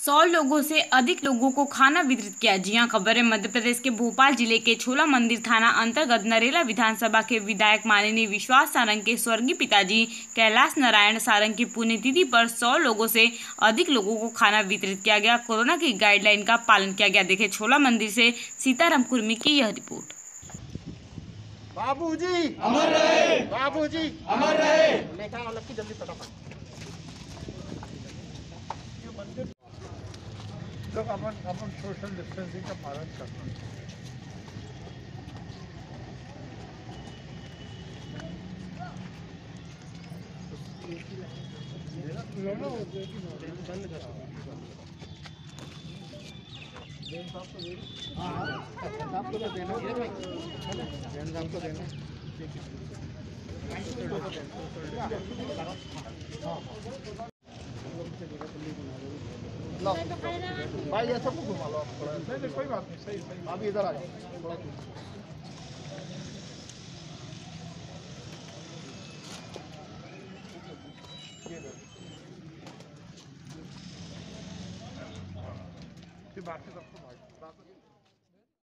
100 लोगों से अधिक लोगों को खाना वितरित किया। जी हां, खबर है मध्य प्रदेश के भोपाल जिले के छोला मंदिर थाना अंतर्गत नरेला विधानसभा के विधायक माननीय विश्वास सारंग के स्वर्गीय पिताजी कैलाश नारायण सारंग की पुण्यतिथि पर 100 लोगों से अधिक लोगों को खाना वितरित किया गया। कोरोना की गाइडलाइन का पालन किया गया। देखे छोला मंदिर से सीताराम कुर्मी की यह रिपोर्ट। बाबूजी अमर रहे, बाबूजी अमर रहे। लेखा अलग की जल्दी फटाफट। लोग अपन सोशल डिस्टेंसिंग का पालन करते हैं। आपको तो देना है भाई, आपको देना भाई, ये सबको घुमा लो आप थोड़ा। नहीं, कोई बात नहीं, सही सही। अभी इधर आ जाओ थोड़ा। ये बाकी सबको